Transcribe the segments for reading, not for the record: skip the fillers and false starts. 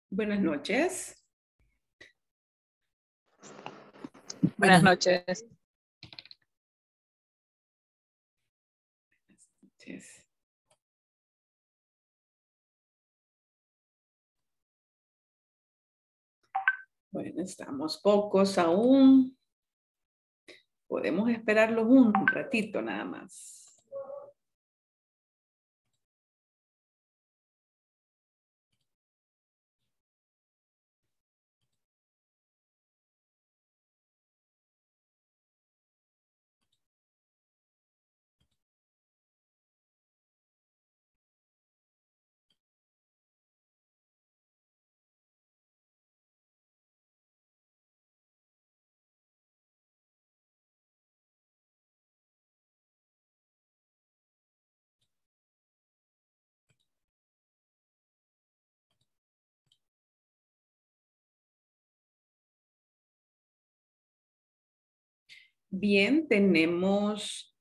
Buenas noches. Buenas noches. Bueno, estamos pocos aún. Podemos esperarlos un ratito nada más. Bien, tenemos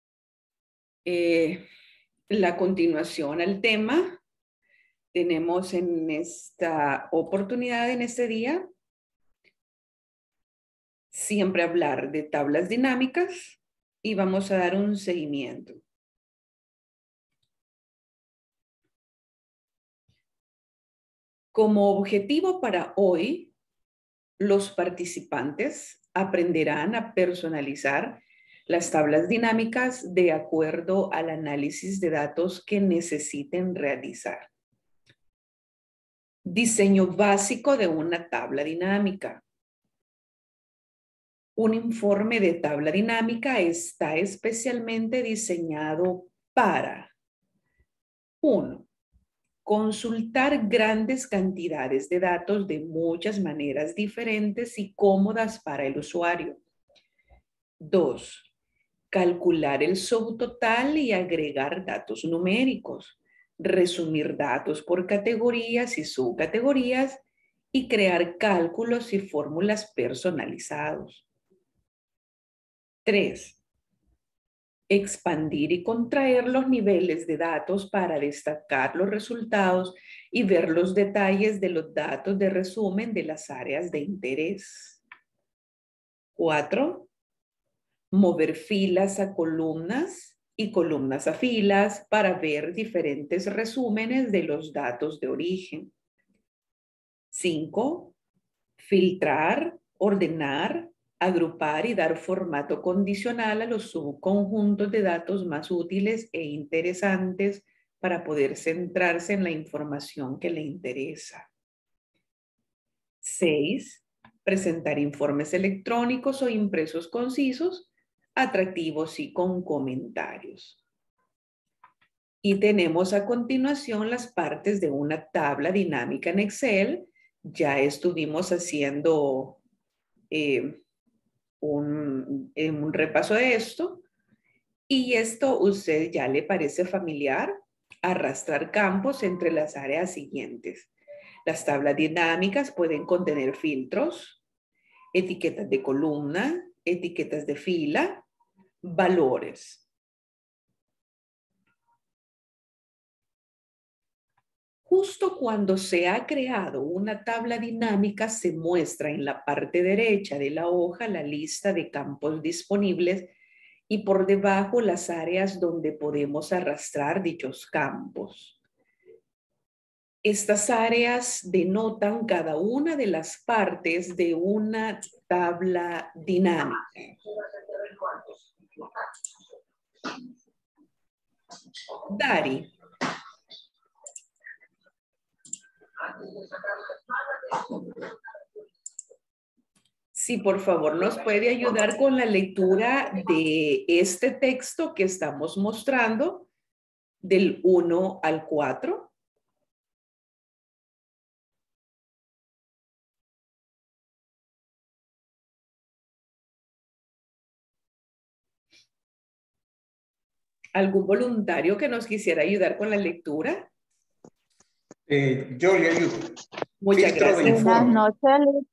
la continuación al tema. Tenemos en esta oportunidad, en este día, siempre hablar de tablas dinámicas y vamos a dar un seguimiento. Como objetivo para hoy, los participantes aprenderán a personalizar las tablas dinámicas de acuerdo al análisis de datos que necesiten realizar. Diseño básico de una tabla dinámica. Un informe de tabla dinámica está especialmente diseñado para 1. Consultar grandes cantidades de datos de muchas maneras diferentes y cómodas para el usuario. 2. Calcular el subtotal y agregar datos numéricos. Resumir datos por categorías y subcategorías y crear cálculos y fórmulas personalizados. 3. Expandir y contraer los niveles de datos para destacar los resultados y ver los detalles de los datos de resumen de las áreas de interés. 4. Mover filas a columnas y columnas a filas para ver diferentes resúmenes de los datos de origen. 5. Filtrar, ordenar, agrupar y dar formato condicional a los subconjuntos de datos más útiles e interesantes para poder centrarse en la información que le interesa. 6. Presentar informes electrónicos o impresos concisos, atractivos y con comentarios. Y tenemos a continuación las partes de una tabla dinámica en Excel. Ya estuvimos haciendo un repaso de esto. Y esto usted ya le parece familiar, arrastrar campos entre las áreas siguientes. Las tablas dinámicas pueden contener filtros, etiquetas de columna, etiquetas de fila, valores. Justo cuando se ha creado una tabla dinámica, se muestra en la parte derecha de la hoja la lista de campos disponibles y por debajo las áreas donde podemos arrastrar dichos campos. Estas áreas denotan cada una de las partes de una tabla dinámica. Dari. Sí, por favor, nos puede ayudar con la lectura de este texto que estamos mostrando del 1 al 4. ¿Algún voluntario que nos quisiera ayudar con la lectura? Yo le ayudo. Muchas Filtro de gracias. informe. Buenas noches.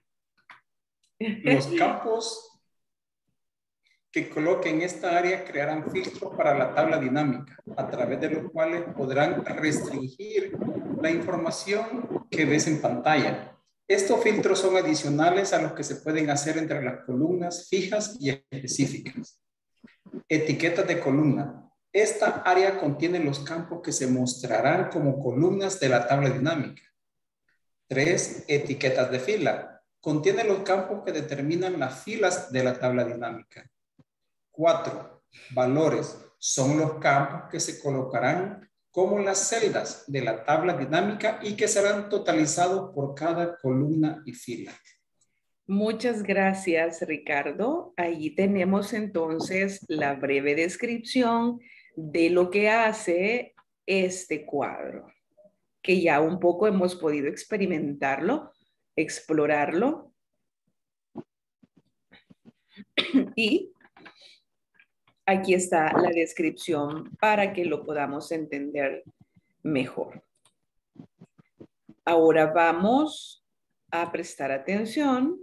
Los campos que coloquen en esta área crearán filtros para la tabla dinámica, a través de los cuales podrán restringir la información que ves en pantalla. Estos filtros son adicionales a los que se pueden hacer entre las columnas fijas y específicas. Etiquetas de columna. Esta área contiene los campos que se mostrarán como columnas de la tabla dinámica. 3. Etiquetas de fila. Contiene los campos que determinan las filas de la tabla dinámica. 4. Valores. Son los campos que se colocarán como las celdas de la tabla dinámica y que serán totalizados por cada columna y fila. Muchas gracias, Ricardo. Allí tenemos entonces la breve descripción de lo que hace este cuadro, que ya un poco hemos podido experimentarlo, explorarlo. Y aquí está la descripción para que lo podamos entender mejor. Ahora vamos a prestar atención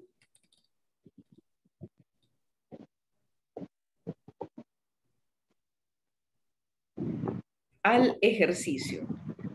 al ejercicio.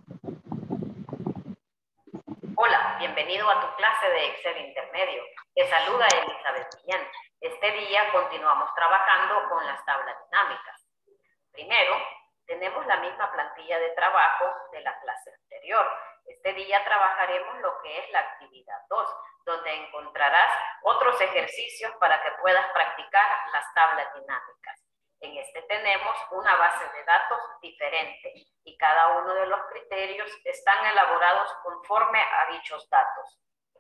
Hola, bienvenido a tu clase de Excel intermedio. Te saluda Elizabeth Millán. Este día continuamos trabajando con las tablas dinámicas. Primero, tenemos la misma plantilla de trabajo de la clase anterior. Este día trabajaremos lo que es la actividad 2, donde encontrarás otros ejercicios para que puedas practicar las tablas dinámicas. En este tenemos una base de datos diferente y cada uno de los criterios están elaborados conforme a dichos datos.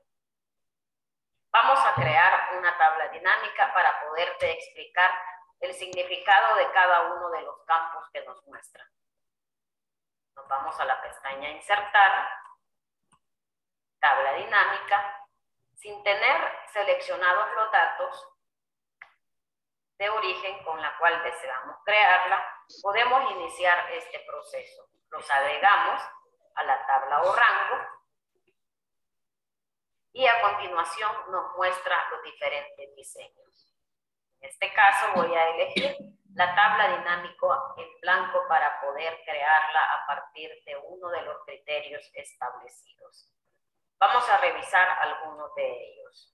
Vamos a crear una tabla dinámica para poderte explicar el significado de cada uno de los campos que nos muestran. Nos vamos a la pestaña Insertar, Tabla dinámica. Sin tener seleccionados los datos de origen con la cual deseamos crearla, podemos iniciar este proceso. Los agregamos a la tabla o rango y a continuación nos muestra los diferentes diseños. En este caso voy a elegir la tabla dinámica en blanco para poder crearla a partir de uno de los criterios establecidos. Vamos a revisar algunos de ellos.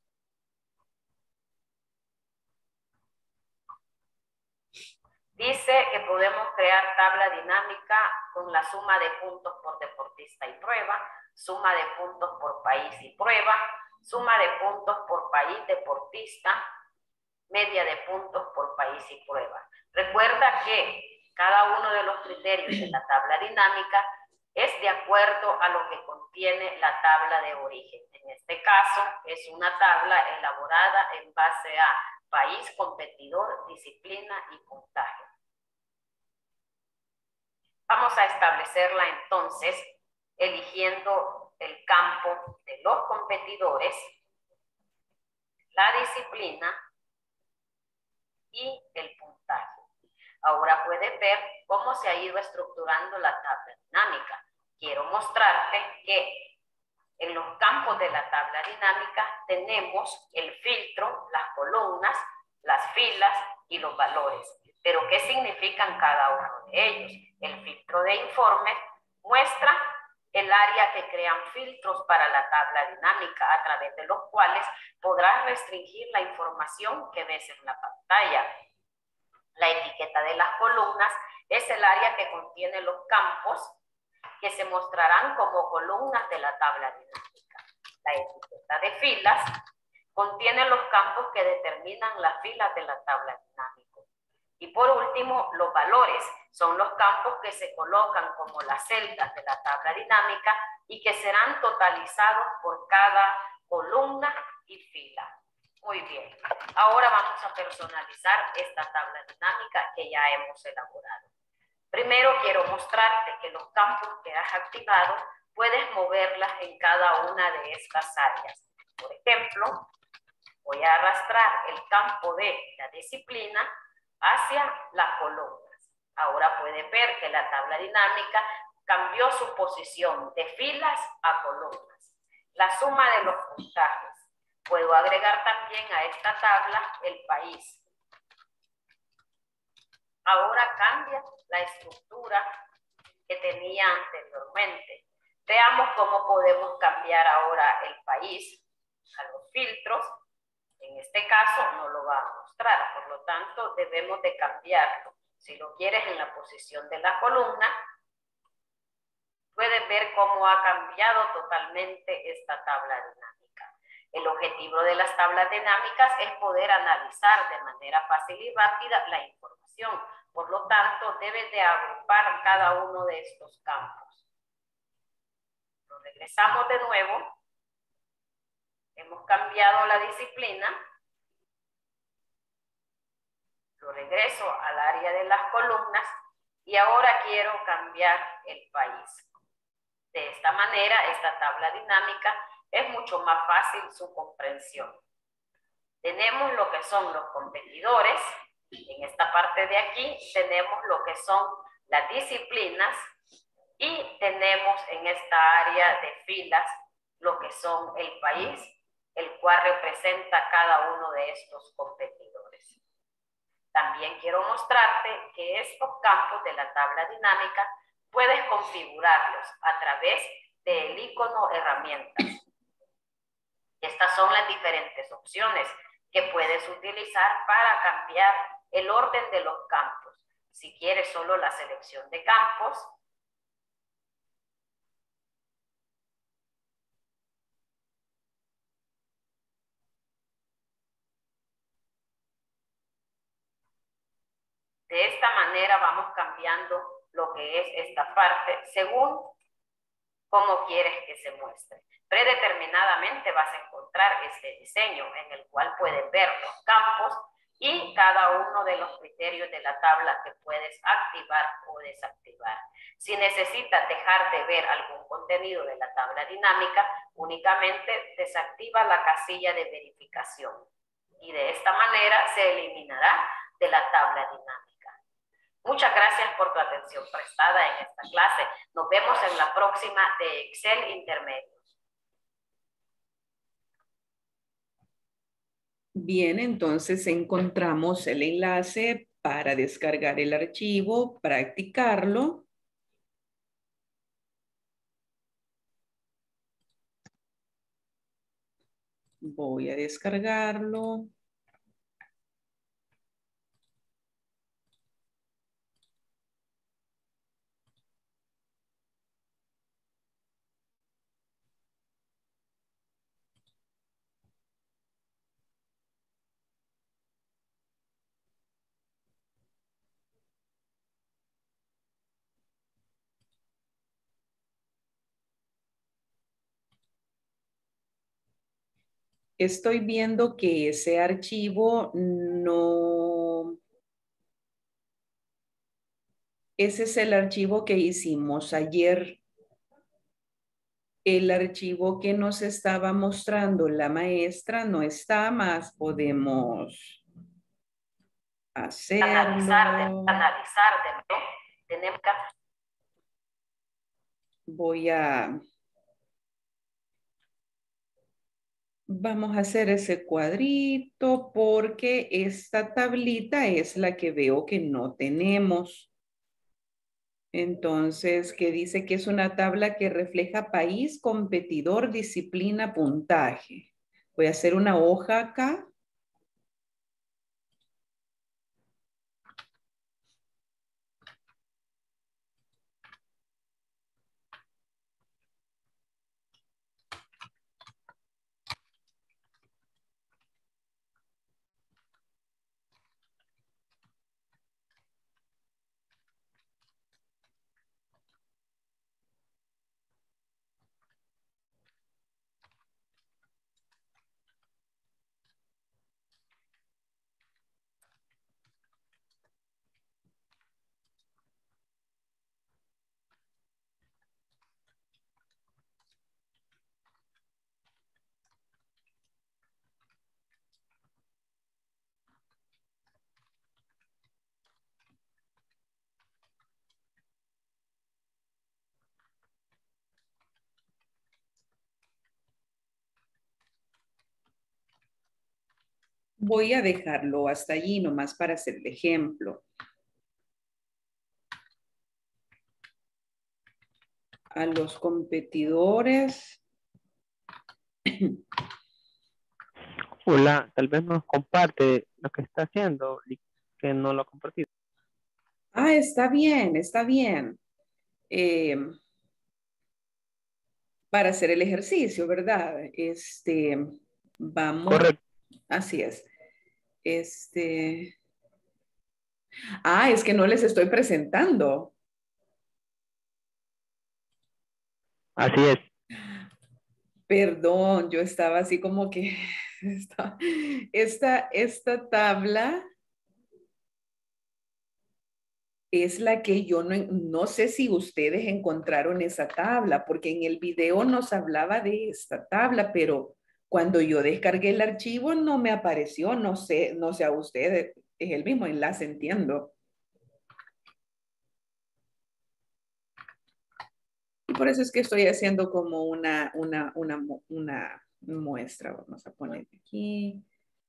Dice que podemos crear tabla dinámica con la suma de puntos por deportista y prueba, suma de puntos por país y prueba, suma de puntos por país deportista, media de puntos por país y prueba. Recuerda que cada uno de los criterios de la tabla dinámica es de acuerdo a lo que contiene la tabla de origen. En este caso es una tabla elaborada en base a país, competidor, disciplina y puntaje. Vamos a establecerla entonces eligiendo el campo de los competidores, la disciplina y el puntaje. Ahora puedes ver cómo se ha ido estructurando la tabla dinámica. Quiero mostrarte que en los campos de la tabla dinámica tenemos el filtro, las columnas, las filas y los valores. Pero ¿qué significan cada uno de ellos? El filtro de informes muestra el área que crean filtros para la tabla dinámica, a través de los cuales podrás restringir la información que ves en la pantalla. La etiqueta de las columnas es el área que contiene los campos que se mostrarán como columnas de la tabla dinámica. La etiqueta de filas contiene los campos que determinan las filas de la tabla dinámica. Y por último, los valores son los campos que se colocan como las celdas de la tabla dinámica y que serán totalizados por cada columna y fila. Muy bien, ahora vamos a personalizar esta tabla dinámica que ya hemos elaborado. Primero quiero mostrarte que los campos que has activado puedes moverlas en cada una de estas áreas. Por ejemplo, voy a arrastrar el campo de la disciplina hacia las columnas. Ahora puedes ver que la tabla dinámica cambió su posición de filas a columnas. La suma de los puntajes. Puedo agregar también a esta tabla el país. Ahora cambia la estructura que tenía anteriormente. Veamos cómo podemos cambiar ahora el país a los filtros. En este caso no lo va a mostrar, por lo tanto debemos de cambiarlo. Si lo quieres en la posición de la columna, puedes ver cómo ha cambiado totalmente esta tabla dinámica. El objetivo de las tablas dinámicas es poder analizar de manera fácil y rápida la información. Por lo tanto, debes de agrupar cada uno de estos campos. Lo regresamos de nuevo. Hemos cambiado la disciplina. Lo regreso al área de las columnas y ahora quiero cambiar el país. De esta manera, esta tabla dinámica es mucho más fácil su comprensión. Tenemos lo que son los competidores. En esta parte de aquí tenemos lo que son las disciplinas y tenemos en esta área de filas lo que son el país, el cual representa cada uno de estos competidores. También quiero mostrarte que estos campos de la tabla dinámica puedes configurarlos a través del icono herramientas. Estas son las diferentes opciones que puedes utilizar para cambiar el orden de los campos. Si quieres solo la selección de campos, de esta manera vamos cambiando lo que es esta parte según cómo quieres que se muestre. Predeterminadamente vas a encontrar este diseño en el cual puedes ver los campos y cada uno de los criterios de la tabla que puedes activar o desactivar. Si necesitas dejar de ver algún contenido de la tabla dinámica, únicamente desactiva la casilla de verificación y de esta manera se eliminará de la tabla dinámica. Muchas gracias por tu atención prestada en esta clase. Nos vemos en la próxima de Excel Intermedio. Bien, entonces encontramos el enlace para descargar el archivo, practicarlo. Voy a descargarlo. Estoy viendo que ese archivo no... Ese es el archivo que hicimos ayer. El archivo que nos estaba mostrando la maestra no está más. Podemos hacerlo. Analizar de nuevo. Tenemos que... Vamos a hacer ese cuadrito porque esta tablita es la que veo que no tenemos. Entonces, que dice que es una tabla que refleja país, competidor, disciplina, puntaje. Voy a hacer una hoja acá. Voy a dejarlo hasta allí nomás para hacer el ejemplo. a los competidores. Hola, tal vez nos comparte lo que está haciendo y que no lo ha compartido. Ah, está bien, está bien. Para hacer el ejercicio, ¿verdad? Vamos. Correcto. Así es. Es que no les estoy presentando. Así es. Perdón, yo estaba así como que esta tabla es la que yo no sé si ustedes encontraron esa tabla, porque en el video nos hablaba de esta tabla, pero cuando yo descargué el archivo no me apareció, no sé a ustedes, es el mismo enlace, entiendo. Y por eso es que estoy haciendo como una muestra. Vamos a poner aquí.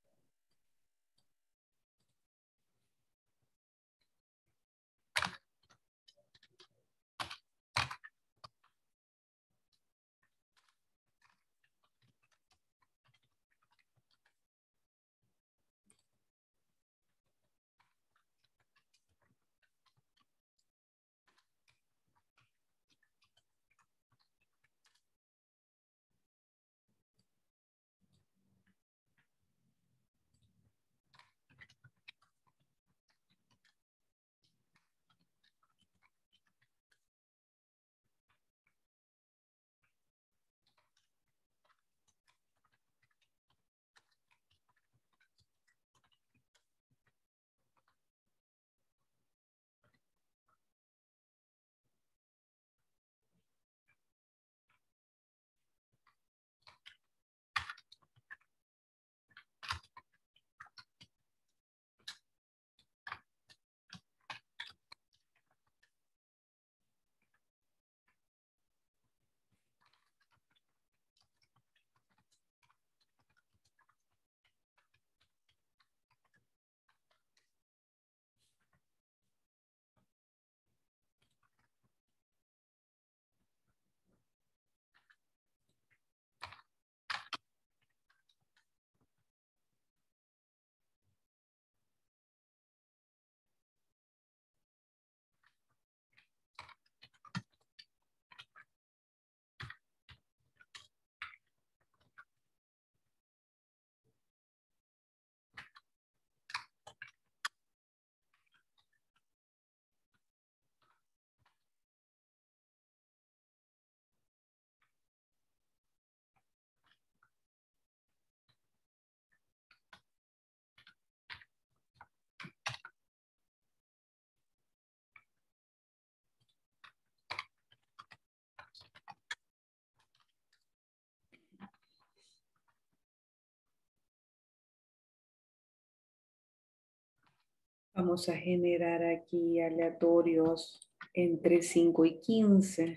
Vamos a generar aquí aleatorios entre 5 y 15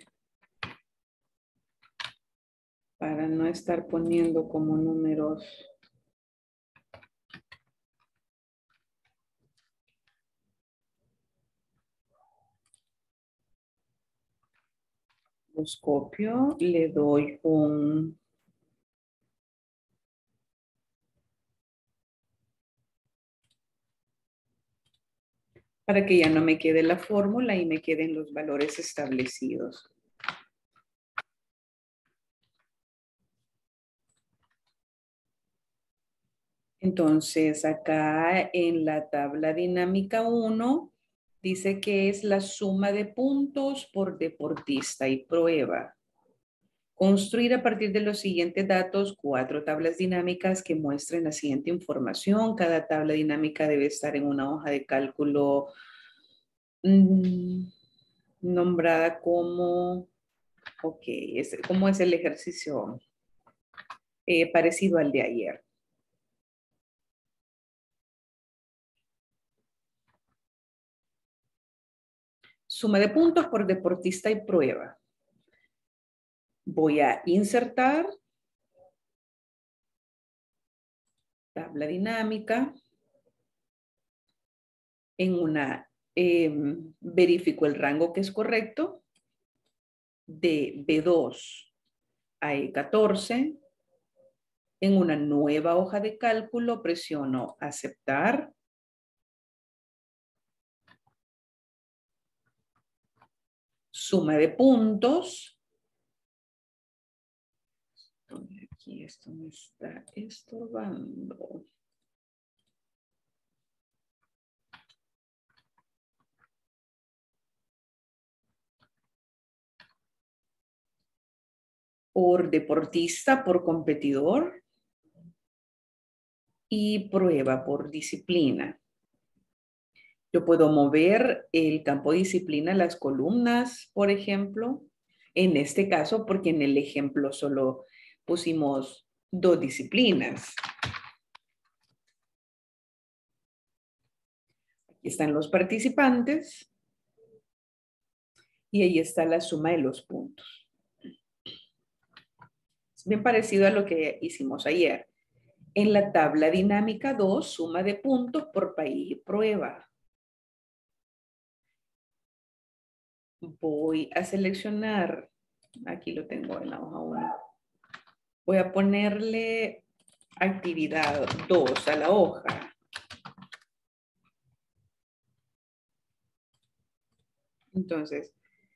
para no estar poniendo como números. Los copio, le doy un para que ya no me quede la fórmula y me queden los valores establecidos. Entonces, acá en la tabla dinámica 1, dice que es la suma de puntos por deportista y prueba. Construir a partir de los siguientes datos 4 tablas dinámicas que muestren la siguiente información. Cada tabla dinámica debe estar en una hoja de cálculo nombrada como, ¿cómo es el ejercicio? Parecido al de ayer. Suma de puntos por deportista y prueba. Voy a insertar tabla dinámica en una, verifico el rango que es correcto. de B2 a E14. En una nueva hoja de cálculo presiono aceptar. Suma de puntos. Aquí esto me está estorbando. Por deportista, por competidor. Y prueba por disciplina. Yo puedo mover el campo disciplina, las columnas, por ejemplo. En este caso, porque en el ejemplo solo pusimos 2 disciplinas. Aquí están los participantes. Y ahí está la suma de los puntos. Es bien parecido a lo que hicimos ayer. En la tabla dinámica 2, suma de puntos por país y prueba. Voy a seleccionar, aquí lo tengo en la hoja 1. Voy a ponerle actividad 2 a la hoja. Entonces,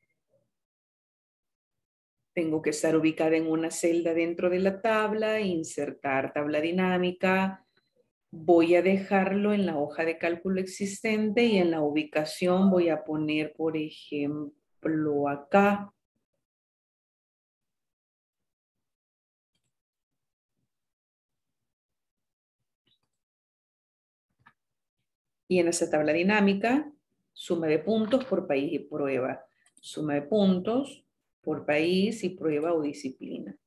tengo que estar ubicada en una celda dentro de la tabla, insertar tabla dinámica. Voy a dejarlo en la hoja de cálculo existente y en la ubicación voy a poner, por ejemplo, acá. Y en esa tabla dinámica, suma de puntos por país y prueba. Suma de puntos por país y prueba o disciplina.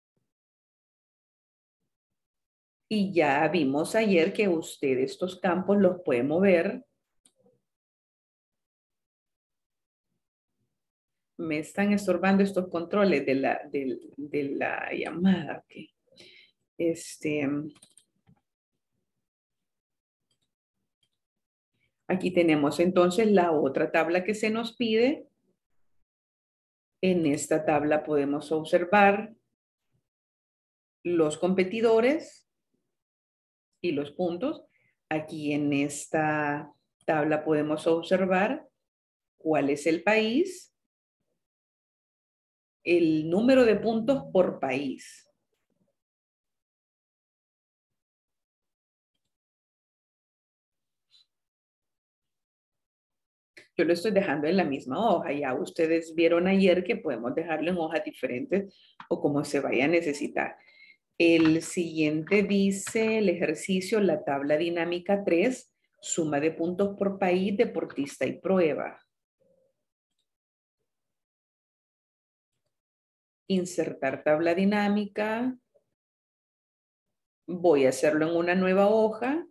Y ya vimos ayer que usted estos campos los puede mover. Me están estorbando estos controles de la llamada. Okay. Aquí tenemos entonces la otra tabla que se nos pide. En esta tabla podemos observar los competidores y los puntos. Aquí en esta tabla podemos observar cuál es el país, el número de puntos por país. Yo lo estoy dejando en la misma hoja. Ya ustedes vieron ayer que podemos dejarlo en hojas diferentes o como se vaya a necesitar. El siguiente dice el ejercicio, la tabla dinámica 3, suma de puntos por país, deportista y prueba. Insertar tabla dinámica. Voy a hacerlo en una nueva hoja.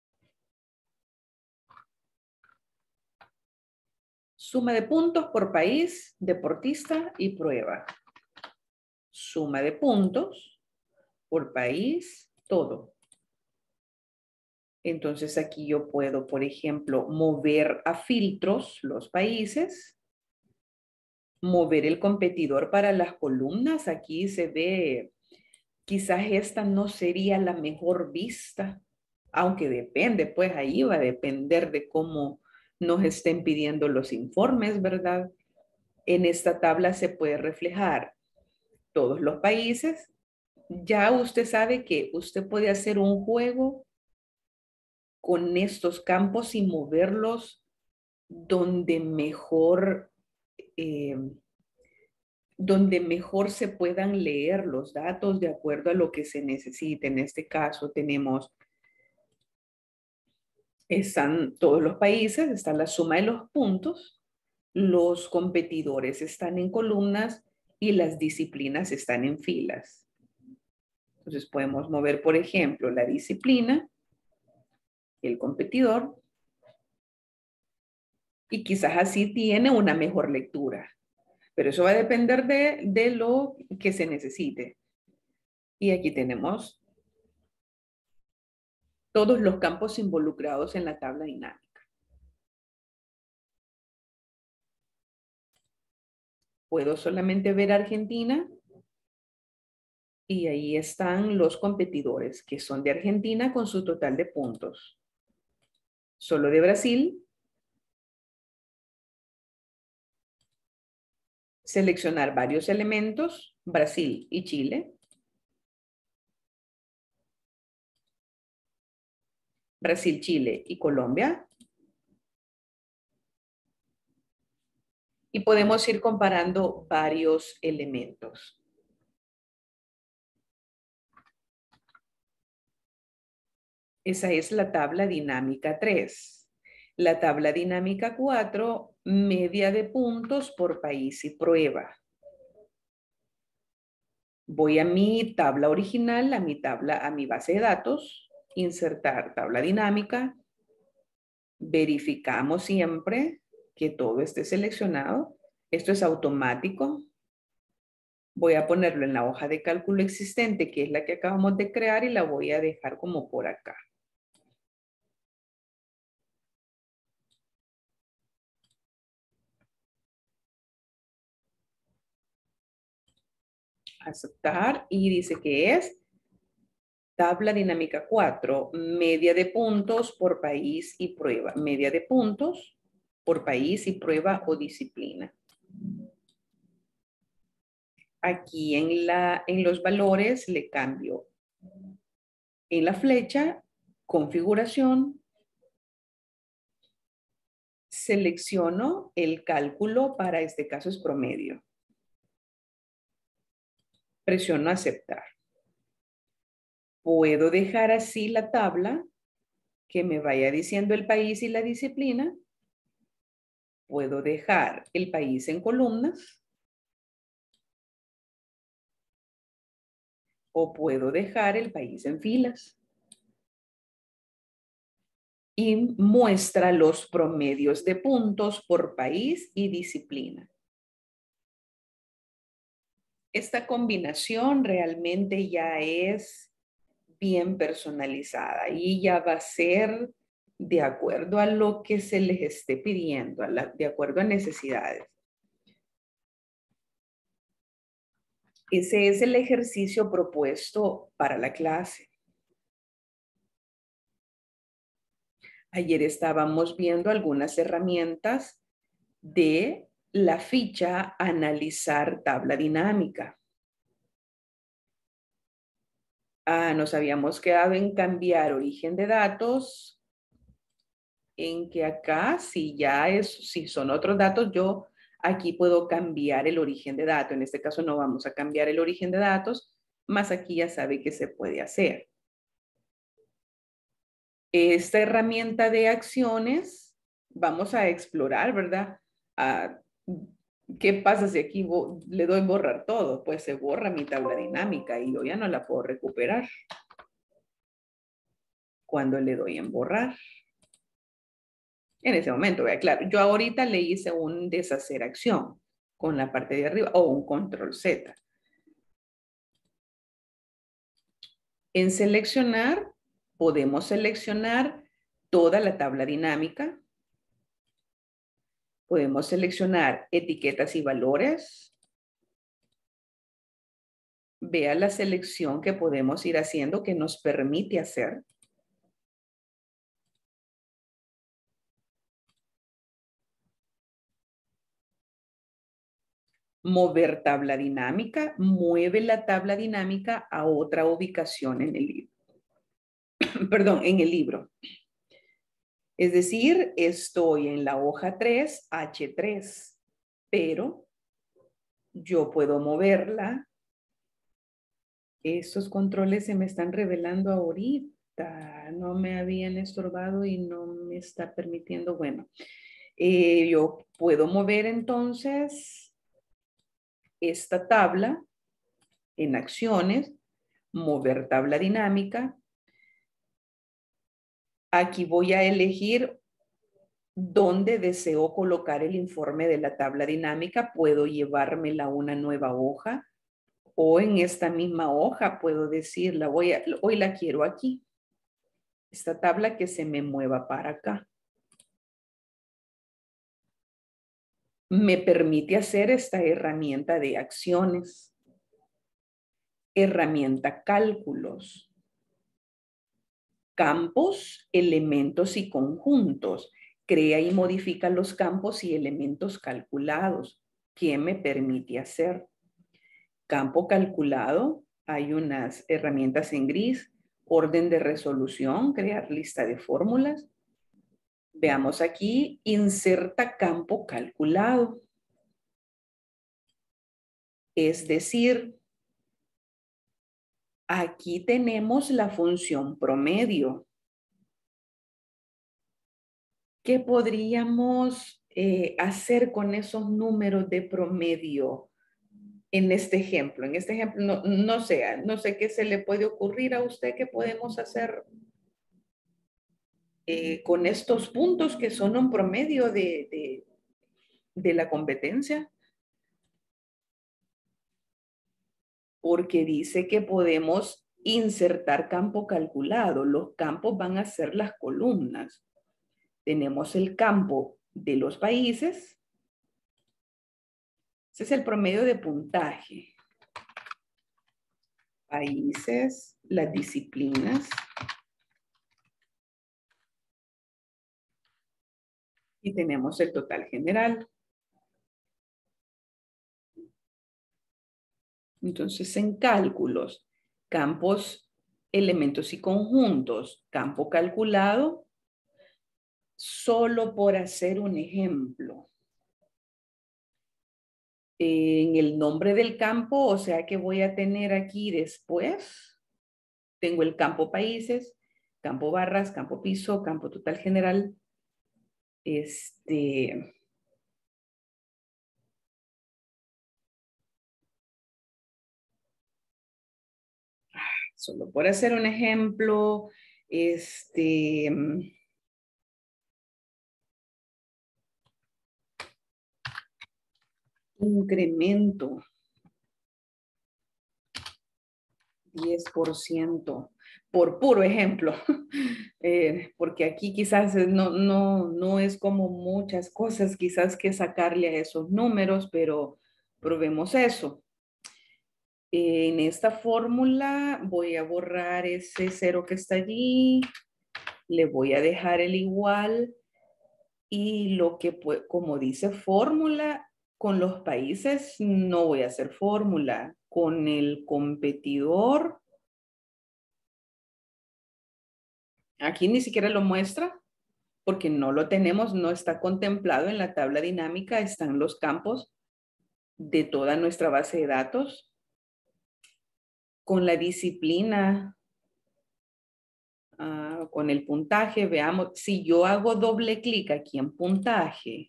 Suma de puntos por país, deportista y prueba. Suma de puntos por país, todo. Entonces aquí yo puedo, por ejemplo, mover a filtros los países. Mover el competidor para las columnas. Aquí se ve, quizás esta no sería la mejor vista, aunque depende, pues ahí va a depender de cómo nos estén pidiendo los informes, ¿verdad? En esta tabla se puede reflejar todos los países. Ya usted sabe que usted puede hacer un juego con estos campos y moverlos donde mejor se puedan leer los datos de acuerdo a lo que se necesite. En este caso están todos los países, está la suma de los puntos, los competidores están en columnas y las disciplinas están en filas. Entonces podemos mover, por ejemplo, la disciplina, el competidor, y quizás así tiene una mejor lectura. Pero eso va a depender de lo que se necesite. Y aquí tenemos todos los campos involucrados en la tabla dinámica. Puedo solamente ver Argentina y ahí están los competidores que son de Argentina con su total de puntos. Solo de Brasil. Seleccionar varios elementos, Brasil y Chile. Brasil, Chile y Colombia. Y podemos ir comparando varios elementos. Esa es la tabla dinámica 3. La tabla dinámica 4, media de puntos por país y prueba. Voy a mi tabla original, a mi base de datos, insertar tabla dinámica. Verificamos siempre que todo esté seleccionado. Esto es automático. Voy a ponerlo en la hoja de cálculo existente, que es la que acabamos de crear, y la voy a dejar como por acá. Aceptar y dice que es tabla dinámica 4, media de puntos por país y prueba. Media de puntos por país y prueba o disciplina. Aquí en los valores le cambio. En la flecha, configuración, selecciono el cálculo, para este caso es promedio. Presiono aceptar. Puedo dejar así la tabla que me vaya diciendo el país y la disciplina. Puedo dejar el país en columnas. O puedo dejar el país en filas. Y muestra los promedios de puntos por país y disciplina. Esta combinación realmente ya es bien personalizada y ya va a ser de acuerdo a lo que se les esté pidiendo, de acuerdo a necesidades. Ese es el ejercicio propuesto para la clase. Ayer estábamos viendo algunas herramientas de la ficha Analizar tabla dinámica. Nos habíamos quedado en cambiar origen de datos, en que acá, si son otros datos, yo aquí puedo cambiar el origen de datos. En este caso no vamos a cambiar el origen de datos, más aquí ya sabe que se puede hacer. Esta herramienta de acciones, vamos a explorar, ¿verdad? ¿Qué pasa si aquí le doy borrar todo? Pues se borra mi tabla dinámica y yo ya no la puedo recuperar. Cuando le doy en borrar. En ese momento, vea, claro, yo ahorita le hice un deshacer acción con la parte de arriba o un control Z. En seleccionar, podemos seleccionar toda la tabla dinámica. Podemos seleccionar etiquetas y valores. Vea la selección que podemos ir haciendo que nos permite hacer. Mover tabla dinámica, mueve la tabla dinámica a otra ubicación en el libro. Perdón, en el libro. Es decir, estoy en la hoja 3, H3, pero yo puedo moverla. Estos controles se me están revelando ahorita. No me habían estorbado y no me está permitiendo. Bueno, yo puedo mover entonces esta tabla en acciones, mover tabla dinámica. Aquí voy a elegir dónde deseo colocar el informe de la tabla dinámica. Puedo llevármela a una nueva hoja o en esta misma hoja puedo decirla, hoy la quiero aquí. Esta tabla que se me mueva para acá. me permite hacer esta herramienta de acciones, herramienta cálculos, campos, elementos y conjuntos. Crea y modifica los campos y elementos calculados. ¿Qué me permite hacer? Campo calculado, hay unas herramientas en gris, orden de resolución, crear lista de fórmulas. Veamos aquí, inserta campo calculado. Es decir, aquí tenemos la función promedio. ¿Qué podríamos hacer con esos números de promedio en este ejemplo? En este ejemplo, no sé qué se le puede ocurrir a usted que podemos hacer con estos puntos que son un promedio de la competencia. Porque dice que podemos insertar campo calculado. Los campos van a ser las columnas. Tenemos el campo de los países. Ese es el promedio de puntaje. Países, las disciplinas. Y tenemos el total general. Entonces, en cálculos, campos, elementos y conjuntos, campo calculado, solo por hacer un ejemplo. En el nombre del campo, o sea que voy a tener aquí después, tengo el campo países, campo barras, campo piso, campo total general. Solo por hacer un ejemplo, incremento 10%, por puro ejemplo, porque aquí quizás no es como muchas cosas quizás que sacarle a esos números, pero probemos eso. En esta fórmula voy a borrar ese 0 que está allí, le voy a dejar el igual y lo que, como dice fórmula, con los países no voy a hacer fórmula. Con el competidor, aquí ni siquiera lo muestra porque no lo tenemos, no está contemplado en la tabla dinámica, están los campos de toda nuestra base de datos. Con la disciplina, con el puntaje, veamos, si yo hago doble clic aquí en puntaje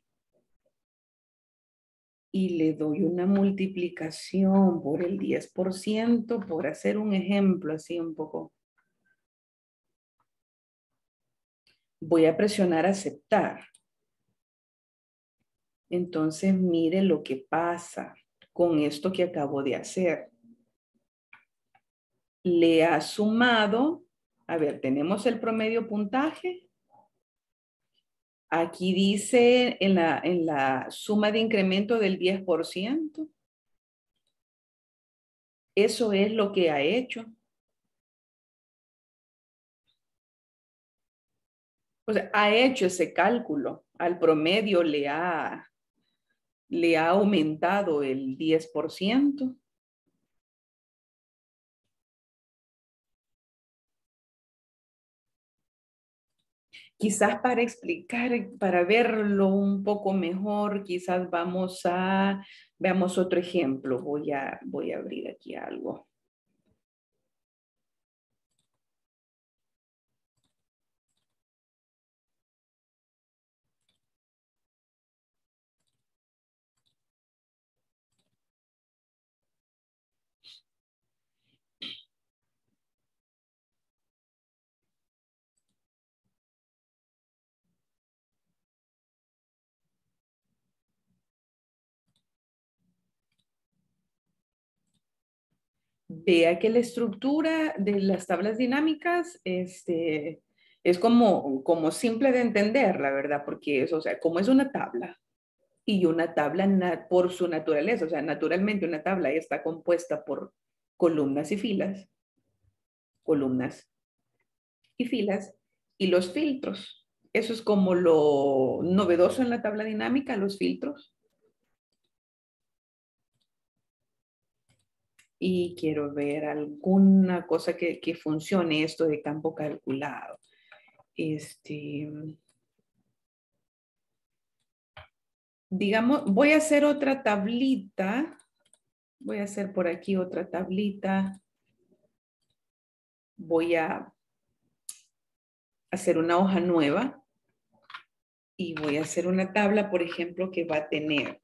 y le doy una multiplicación por el 10%, por hacer un ejemplo así un poco, voy a presionar aceptar. Entonces mire lo que pasa con esto que acabo de hacer. Le ha sumado, a ver, tenemos el promedio puntaje. Aquí dice en la suma de incremento del 10%. Eso es lo que ha hecho. O sea, ha hecho ese cálculo. Al promedio le ha aumentado el 10%. Quizás para explicar, para verlo un poco mejor, quizás veamos otro ejemplo. Voy a abrir aquí algo. Vea que la estructura de las tablas dinámicas es como simple de entender, la verdad, porque es, o sea, como es una tabla, Y una tabla por su naturaleza, o sea, naturalmente una tabla está compuesta por columnas y filas, columnas y filas, y los filtros. Eso es como lo novedoso en la tabla dinámica, los filtros. Y quiero ver alguna cosa que funcione esto de campo calculado. Digamos, voy a hacer otra tablita. Voy a hacer por aquí otra tablita. Voy a hacer una hoja nueva. Y voy a hacer una tabla, por ejemplo, que va a tener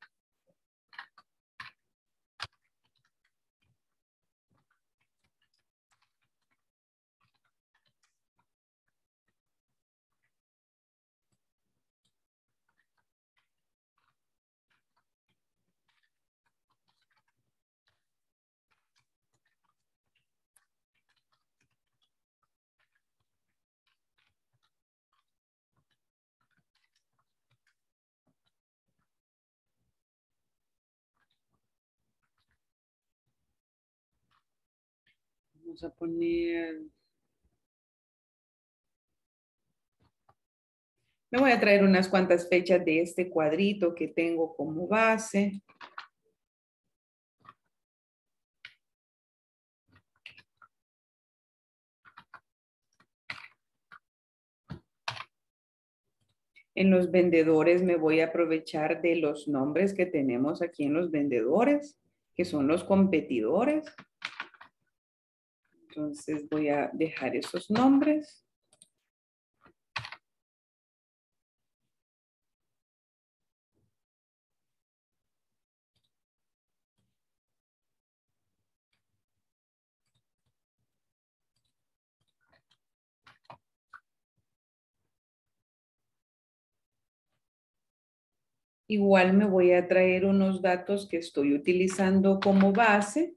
vamos a poner, me voy a traer unas cuantas fechas de este cuadrito que tengo como base. En los vendedores me voy a aprovechar de los nombres que tenemos aquí en los vendedores, que son los competidores. Entonces voy a dejar esos nombres. Igual me voy a traer unos datos que estoy utilizando como base.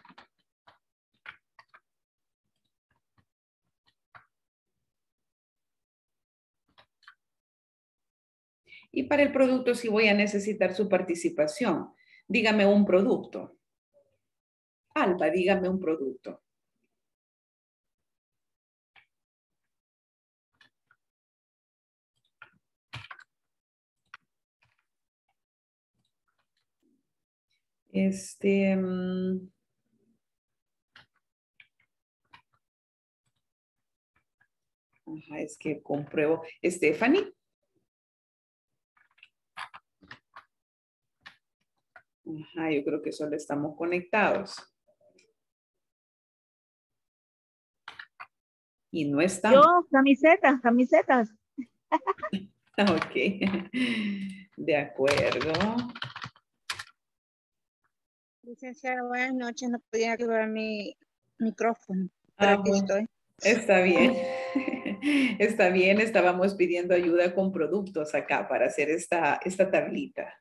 Y para el producto sí voy a necesitar su participación. Dígame un producto. Alba, dígame un producto. Ajá, es que compruebo. Stephanie. Ajá, yo creo que solo estamos conectados. Y no estamos. Yo, camisetas. Ok. De acuerdo. Licenciada, buenas noches. No podía activar mi micrófono, pero aquí Bueno, estoy. está bien. Está bien, estábamos pidiendo ayuda con productos acá para hacer esta tablita.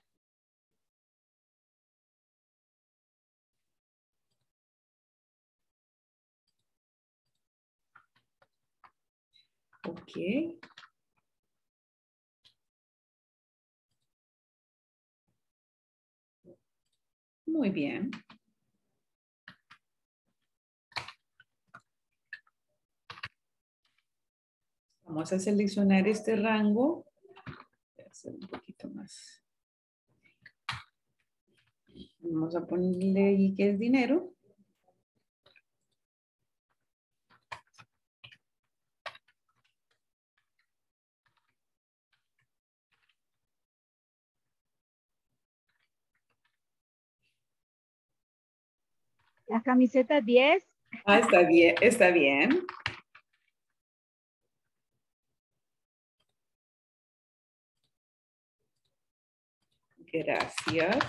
Ok. Muy bien. Vamos a seleccionar este rango. Voy a hacer un poquito más. Vamos a ponerle ahí que es dinero. Las camisetas 10. Ah, está bien, está bien. Gracias.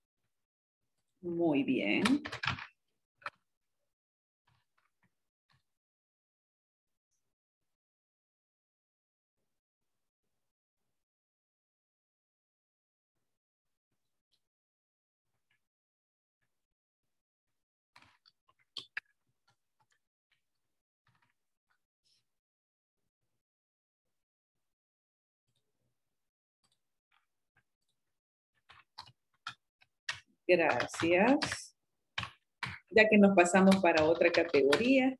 Muy bien. Gracias. Ya que nos pasamos para otra categoría.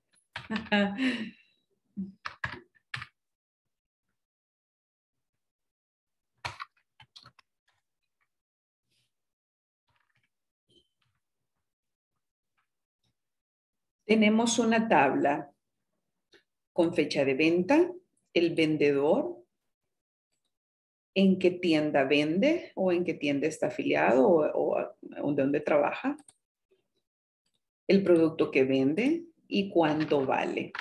Tenemos una tabla con fecha de venta, el vendedor, en qué tienda vende o en qué tienda está afiliado o dónde trabaja, el producto que vende y cuánto vale.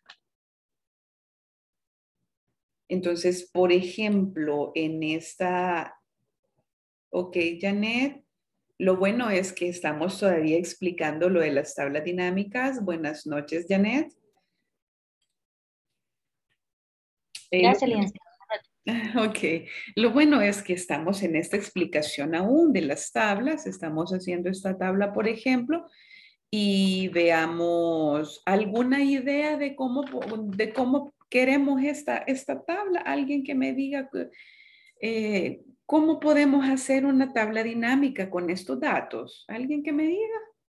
Entonces, por ejemplo, en esta, ok, Janet, lo bueno es que estamos todavía explicando lo de las tablas dinámicas. Buenas noches, Janet. Gracias, licenciada. Ok, lo bueno es que estamos en esta explicación aún de las tablas. Estamos haciendo esta tabla, por ejemplo, y veamos alguna idea de cómo queremos esta tabla. Alguien que me diga cómo podemos hacer una tabla dinámica con estos datos. ¿Alguien que me diga?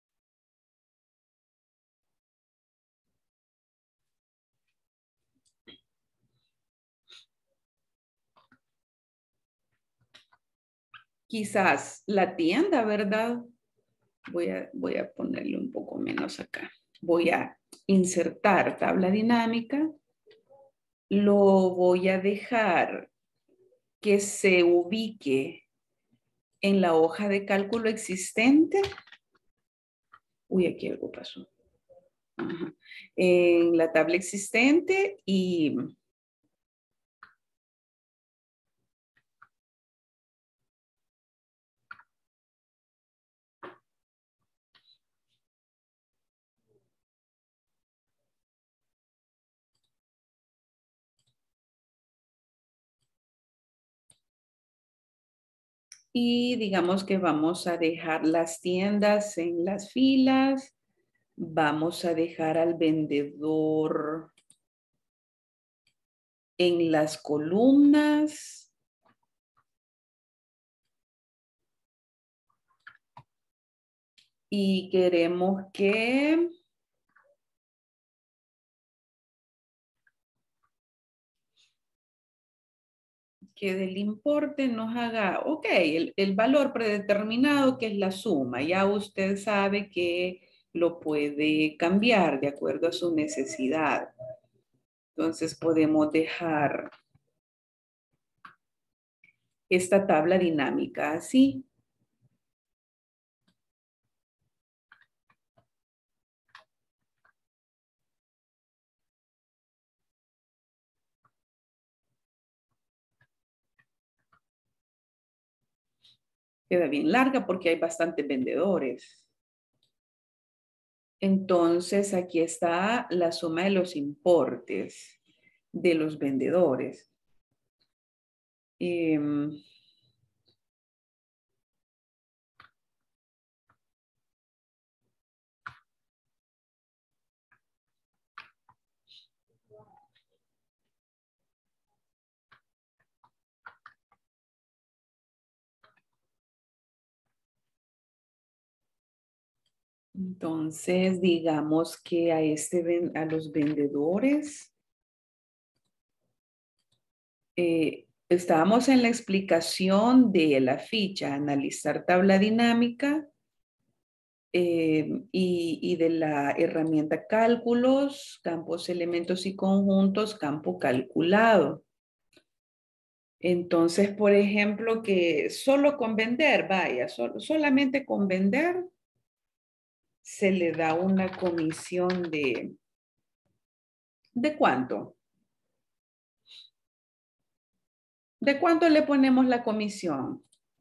Quizás la tienda, ¿verdad? Voy a ponerle un poco menos acá. Voy a insertar tabla dinámica. Lo voy a dejar que se ubique en la hoja de cálculo existente. Uy, aquí algo pasó. Ajá. En la tabla existente y digamos que vamos a dejar las tiendas en las filas. Vamos a dejar al vendedor en las columnas. Y queremos que del importe nos haga, ok, el valor predeterminado que es la suma. Ya usted sabe que lo puede cambiar de acuerdo a su necesidad. Entonces podemos dejar esta tabla dinámica así. Queda bien larga porque hay bastantes vendedores. Entonces aquí está la suma de los importes de los vendedores. Entonces, digamos que a los vendedores, estábamos en la explicación de la ficha, analizar tabla dinámica y de la herramienta cálculos, campos, elementos y conjuntos, campo calculado. Entonces, por ejemplo, que solo con vender, vaya, solamente con vender, se le da una comisión ¿de cuánto? ¿De cuánto le ponemos la comisión?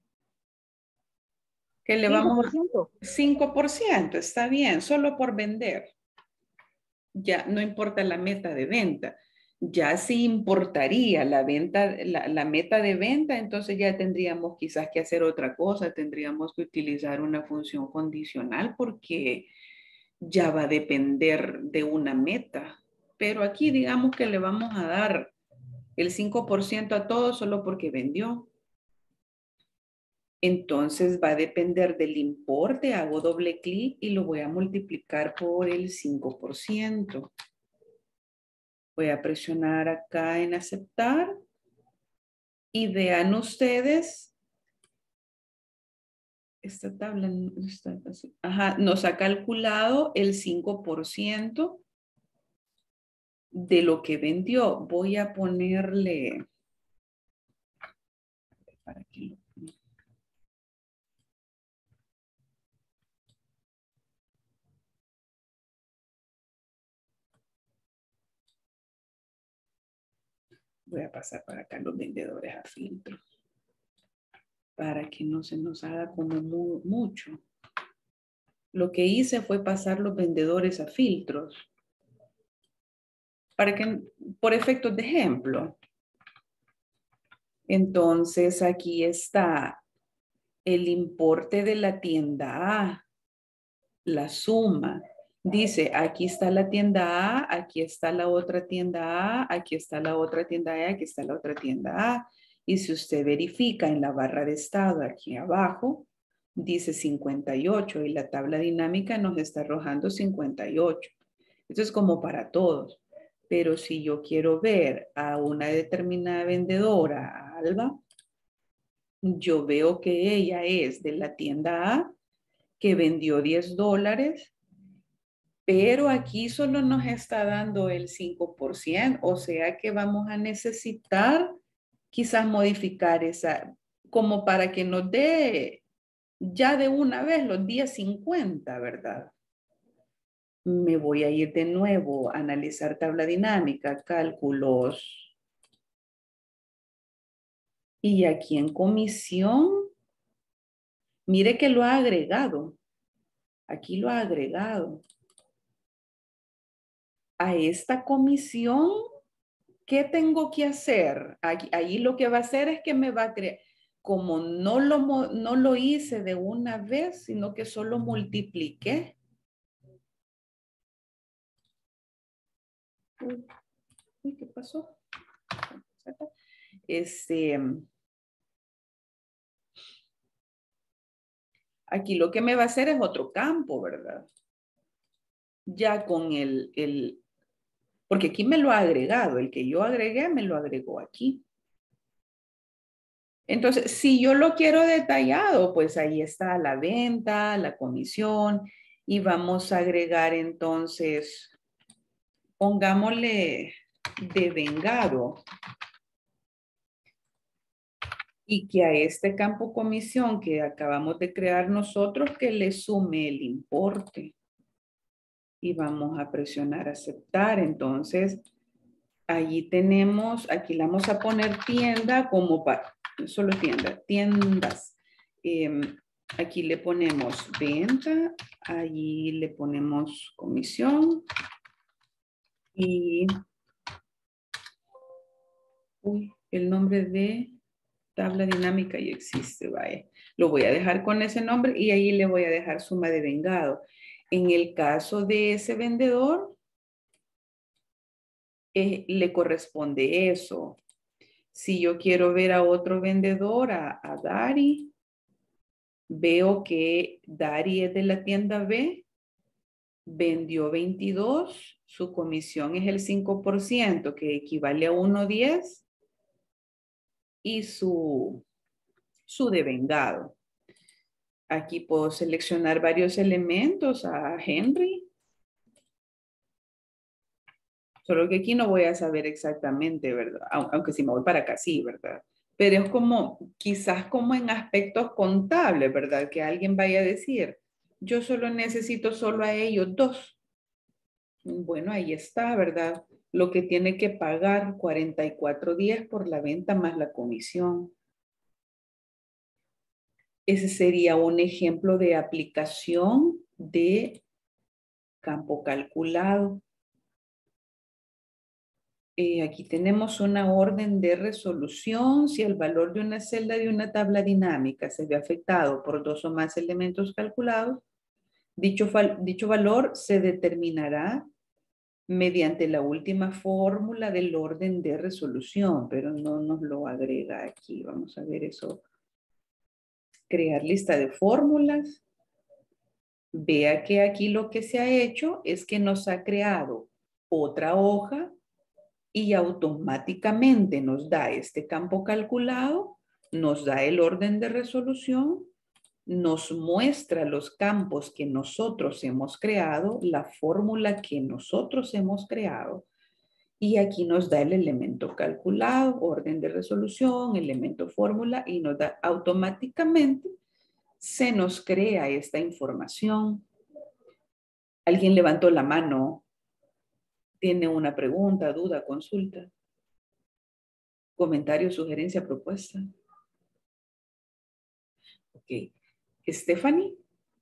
Que le vamos 5%. 5%, está bien, solo por vender. Ya no importa la meta de venta. Ya sí importaría la venta, la meta de venta, entonces ya tendríamos quizás que hacer otra cosa, tendríamos que utilizar una función condicional porque ya va a depender de una meta. Pero aquí digamos que le vamos a dar el 5% a todo solo porque vendió. Entonces va a depender del importe. Hago doble clic y lo voy a multiplicar por el 5%. Voy a presionar acá en aceptar. Y vean ustedes, esta tabla no está así. Ajá, nos ha calculado el 5% de lo que vendió. Voy a ponerle, para que voy a pasar para acá los vendedores a filtro, para que no se nos haga como mucho. Lo que hice fue pasar los vendedores a filtros, para que, por efectos de ejemplo. Entonces aquí está el importe de la tienda A, la suma. Dice, aquí está la tienda A, aquí está la otra tienda A, aquí está la otra tienda A, aquí está la otra tienda A. Y si usted verifica en la barra de estado aquí abajo, dice 58 y la tabla dinámica nos está arrojando 58. Esto es como para todos. Pero si yo quiero ver a una determinada vendedora, a Alba, yo veo que ella es de la tienda A, que vendió $10, pero aquí solo nos está dando el 5%, o sea que vamos a necesitar quizás modificar esa, como para que nos dé ya de una vez los días 50, ¿verdad? Me voy a ir de nuevo a analizar tabla dinámica, cálculos. Y aquí en comisión, mire que lo ha agregado. Aquí lo ha agregado. A esta comisión, ¿qué tengo que hacer? Ahí lo que va a hacer es que me va a crear, como no lo hice de una vez, sino que solo multipliqué. Uy, ¿qué pasó? Aquí lo que me va a hacer es otro campo, ¿verdad? Ya con porque aquí me lo ha agregado, el que yo agregué me lo agregó aquí. Entonces, si yo lo quiero detallado, pues ahí está la venta, la comisión y vamos a agregar entonces, pongámosle de vengado. Y que a este campo comisión que acabamos de crear nosotros, que le sume el importe. Y vamos a presionar aceptar. Entonces, allí tenemos, aquí le vamos a poner tienda como para, solo tiendas. Aquí le ponemos venta, allí le ponemos comisión y el nombre de tabla dinámica ya existe, vaya. Lo voy a dejar con ese nombre y ahí le voy a dejar suma de vengado. En el caso de ese vendedor, le corresponde eso. Si yo quiero ver a otro vendedor, a Dari, veo que Dari es de la tienda B, vendió 22, su comisión es el 5%, que equivale a 1.10, y su devengado. Aquí puedo seleccionar varios elementos a Henry. Solo que aquí no voy a saber exactamente, ¿verdad? Aunque si me voy para acá, sí, ¿verdad? Pero es como, quizás como en aspectos contables, ¿verdad? Que alguien vaya a decir, yo solo necesito solo a ellos dos. Bueno, ahí está, ¿verdad? Lo que tiene que pagar 44 días por la venta más la comisión. Ese sería un ejemplo de aplicación de campo calculado. Aquí tenemos una orden de resolución. Si el valor de una celda de una tabla dinámica se ve afectado por dos o más elementos calculados, dicho valor se determinará mediante la última fórmula del orden de resolución, pero no nos lo agrega aquí. Vamos a ver eso. crear lista de fórmulas. Vea que aquí lo que se ha hecho es que nos ha creado otra hoja y automáticamente nos da este campo calculado, nos da el orden de resolución, nos muestra los campos que nosotros hemos creado, la fórmula que nosotros hemos creado, y aquí nos da el elemento calculado, orden de resolución, elemento fórmula, y nos da automáticamente, se nos crea esta información. ¿Alguien levantó la mano? ¿Tiene una pregunta, duda, consulta? ¿Comentario, sugerencia, propuesta? Ok. ¿Stephanie?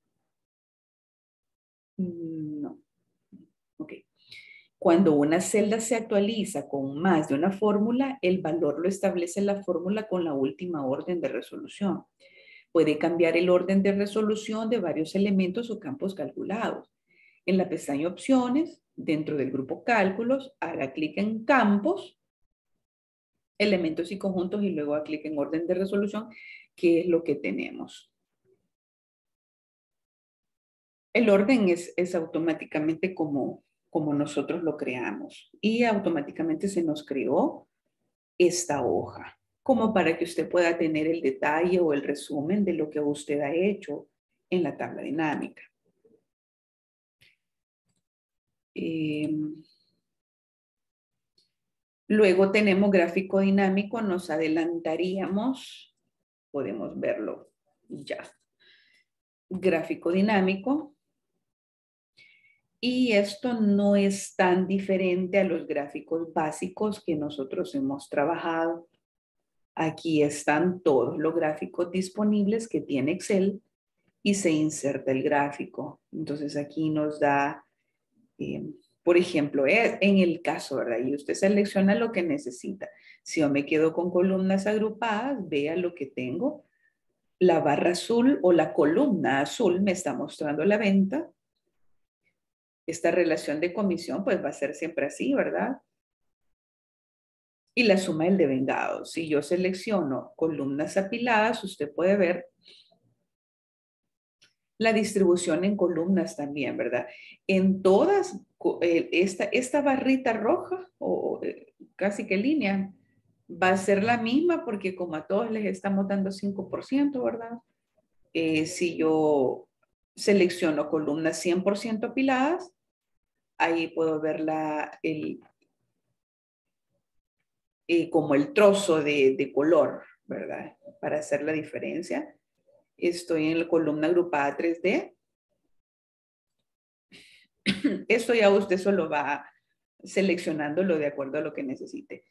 No. Ok. Cuando una celda se actualiza con más de una fórmula, el valor lo establece la fórmula con la última orden de resolución. Puede cambiar el orden de resolución de varios elementos o campos calculados. En la pestaña Opciones, dentro del grupo Cálculos, haga clic en Campos, Elementos y Conjuntos y luego haga clic en Orden de Resolución, que es lo que tenemos. El orden es automáticamente como nosotros lo creamos y automáticamente se nos creó esta hoja, como para que usted pueda tener el detalle o el resumen de lo que usted ha hecho en la tabla dinámica. Luego tenemos gráfico dinámico, nos adelantaríamos, podemos verlo ya. Gráfico dinámico. Y esto no es tan diferente a los gráficos básicos que nosotros hemos trabajado. Aquí están todos los gráficos disponibles que tiene Excel y se inserta el gráfico. Entonces aquí nos da, por ejemplo, en el caso, ¿verdad? Y usted selecciona lo que necesita. Si yo me quedo con columnas agrupadas, vea lo que tengo. La barra azul o la columna azul me está mostrando la venta. Esta relación de comisión pues va a ser siempre así, ¿verdad? Y la suma del devengado. Si yo selecciono columnas apiladas, usted puede ver la distribución en columnas también, ¿verdad? En todas, esta barrita roja o casi que línea va a ser la misma porque como a todos les estamos dando 5%, ¿verdad? Si yo selecciono columnas 100% apiladas, ahí puedo ver como el trozo de color, ¿verdad? Para hacer la diferencia. Estoy en la columna agrupada 3D. Esto ya usted solo va seleccionándolo de acuerdo a lo que necesite.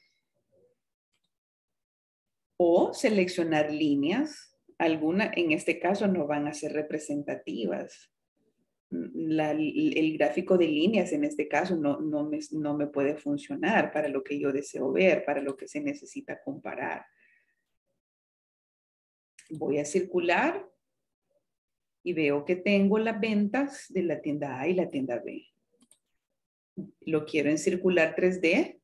O seleccionar líneas. Algunas, en este caso, no van a ser representativas. El gráfico de líneas en este caso no me puede funcionar para lo que yo deseo ver, para lo que se necesita comparar. Voy a circular y veo que tengo las ventas de la tienda A y la tienda B. Lo quiero en circular 3D,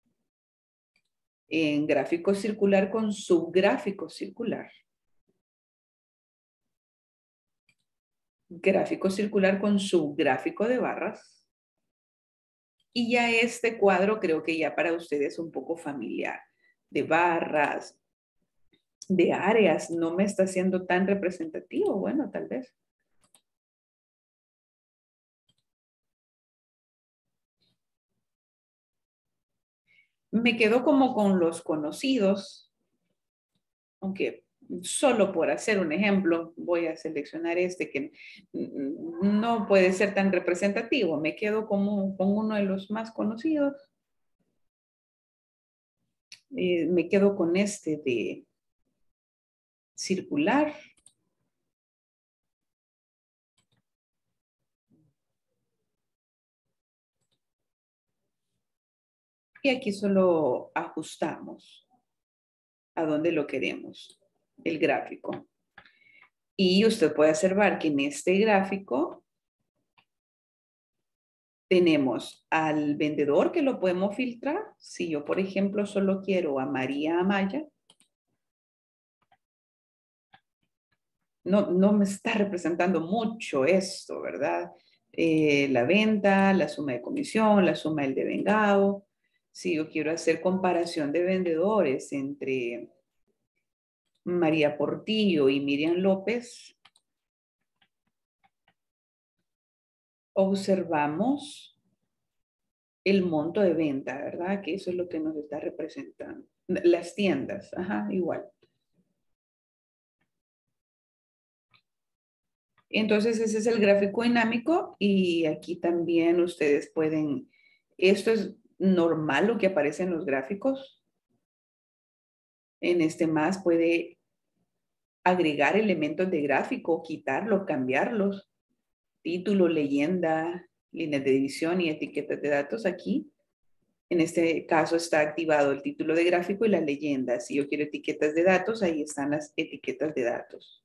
en gráfico circular con subgráfico circular. Gráfico circular con subgráfico de barras. Y ya este cuadro creo que ya para ustedes es un poco familiar. De barras, de áreas, no me está siendo tan representativo. Bueno, tal vez. Me quedo como con los conocidos, aunque solo por hacer un ejemplo, voy a seleccionar este que no puede ser tan representativo. Me quedo como con uno de los más conocidos. Me quedo con este de circular. Y aquí solo ajustamos a dónde lo queremos, el gráfico. Y usted puede observar que en este gráfico tenemos al vendedor que lo podemos filtrar. Si yo, por ejemplo, solo quiero a María Amaya, no me está representando mucho esto, ¿verdad? La venta, la suma de comisión, la suma del devengado. Si yo quiero hacer comparación de vendedores entre María Portillo y Miriam López, observamos el monto de venta, ¿verdad? Que eso es lo que nos está representando. Las tiendas, ajá, igual. Entonces ese es el gráfico dinámico y aquí también ustedes pueden, esto es normal lo que aparece en los gráficos. En este más puede agregar elementos de gráfico, quitarlos, cambiarlos. Título, leyenda, líneas de división y etiquetas de datos aquí. En este caso está activado el título de gráfico y la leyenda. Si yo quiero etiquetas de datos, ahí están las etiquetas de datos.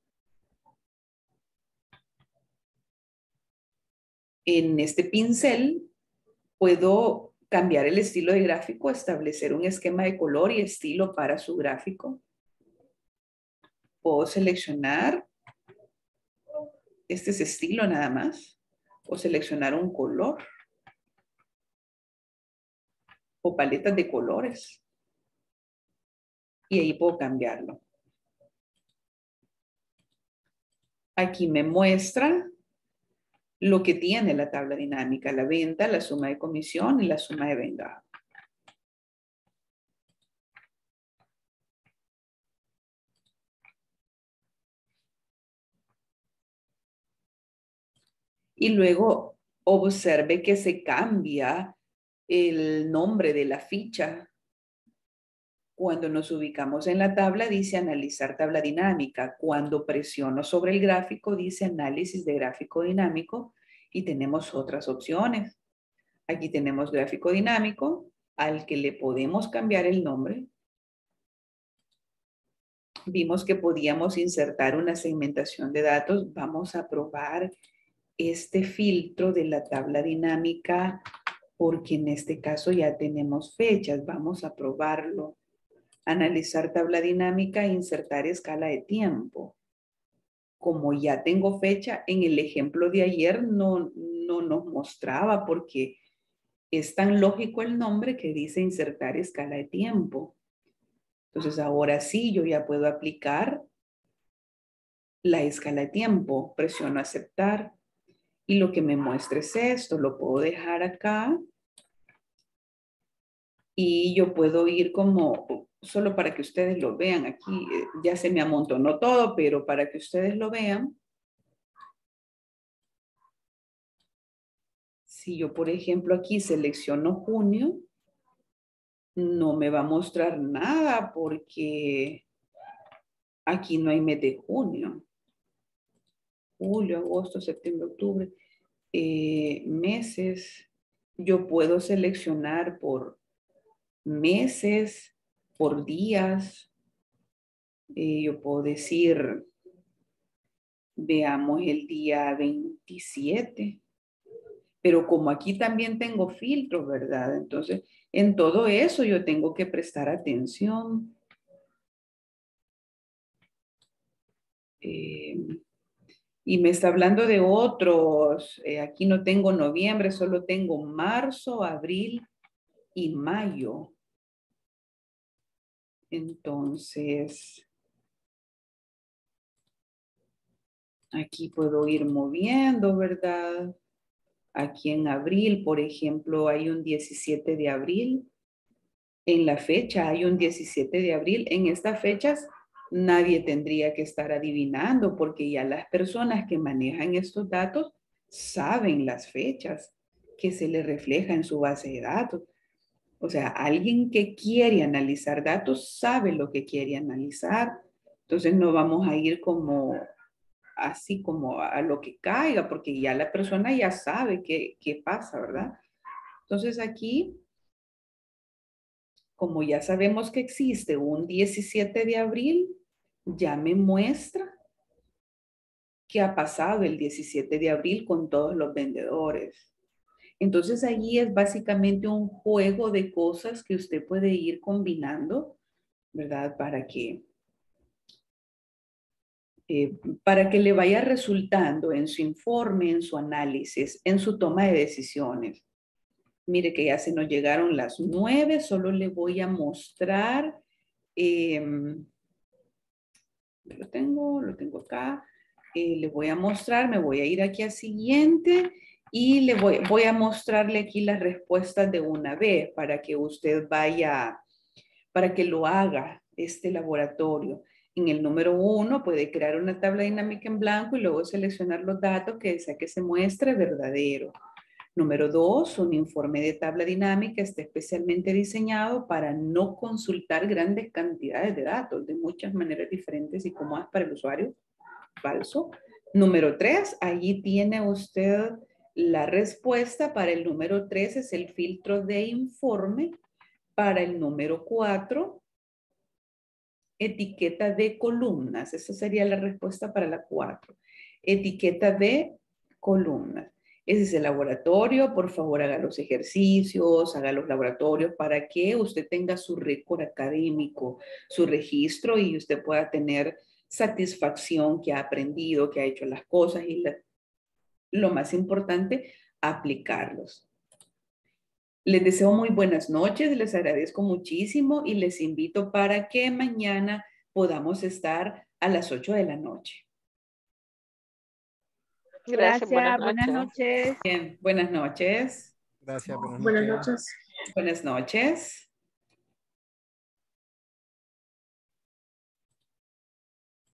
En este pincel puedo cambiar el estilo de gráfico, establecer un esquema de color y estilo para su gráfico. Puedo seleccionar, este es estilo nada más, o seleccionar un color o paletas de colores. Y ahí puedo cambiarlo. Aquí me muestra lo que tiene la tabla dinámica, la venta, la suma de comisión y la suma de vengado. Y luego observe que se cambia el nombre de la ficha. Cuando nos ubicamos en la tabla dice analizar tabla dinámica. Cuando presiono sobre el gráfico dice análisis de gráfico dinámico y tenemos otras opciones. Aquí tenemos gráfico dinámico al que le podemos cambiar el nombre. Vimos que podíamos insertar una segmentación de datos. Vamos a probar este filtro de la tabla dinámica porque en este caso ya tenemos fechas. Vamos a probarlo. Analizar tabla dinámica e insertar escala de tiempo. Como ya tengo fecha, en el ejemplo de ayer no nos mostraba porque es tan lógico el nombre que dice insertar escala de tiempo. Entonces ahora sí yo ya puedo aplicar la escala de tiempo. Presiono aceptar y lo que me muestra es esto. Lo puedo dejar acá y yo puedo ir como, solo para que ustedes lo vean aquí, ya se me amontonó todo, pero para que ustedes lo vean. Si yo, por ejemplo, aquí selecciono junio, no me va a mostrar nada porque aquí no hay mes de junio. Julio, agosto, septiembre, octubre. Meses. Yo puedo seleccionar por meses, por días. Yo puedo decir, veamos el día 27. Pero como aquí también tengo filtros, ¿verdad? Entonces, en todo eso yo tengo que prestar atención. Y me está hablando de otros. Aquí no tengo noviembre, solo tengo marzo, abril y mayo. Entonces, aquí puedo ir moviendo, ¿verdad? Aquí en abril, por ejemplo, hay un 17 de abril. En la fecha hay un 17 de abril. En estas fechas nadie tendría que estar adivinando porque ya las personas que manejan estos datos saben las fechas que se les refleja en su base de datos. O sea, alguien que quiere analizar datos sabe lo que quiere analizar. Entonces no vamos a ir como así como a lo que caiga porque ya la persona ya sabe qué pasa, ¿verdad? Entonces aquí, como ya sabemos que existe un 17 de abril, ya me muestra qué ha pasado el 17 de abril con todos los vendedores. Entonces allí es básicamente un juego de cosas que usted puede ir combinando, ¿verdad? Para que para que le vaya resultando en su informe, en su análisis, en su toma de decisiones. Mire que ya se nos llegaron las 9, solo le voy a mostrar, lo tengo acá, le voy a mostrar, me voy a ir aquí a siguiente y le voy a mostrarle aquí las respuestas de una vez para que usted vaya, para que lo haga este laboratorio. En el número 1 puede crear una tabla dinámica en blanco y luego seleccionar los datos que desea que se muestre verdadero. Número 2, un informe de tabla dinámica está especialmente diseñado para no consultar grandes cantidades de datos de muchas maneras diferentes y cómodas para el usuario. Falso. Número 3, allí tiene usted la respuesta para el número 3, es el filtro de informe. Para el número 4, etiqueta de columnas. Esa sería la respuesta para la 4. Etiqueta de columnas. Ese es el laboratorio. Por favor, haga los ejercicios, haga los laboratorios para que usted tenga su récord académico, su registro y usted pueda tener satisfacción que ha aprendido, que ha hecho las cosas y lo más importante, aplicarlos. Les deseo muy buenas noches, les agradezco muchísimo y les invito para que mañana podamos estar a las 8 de la noche. Gracias, buenas noches. Bien, buenas noches. Gracias, buenas noches. Buenas noches. Buenas noches.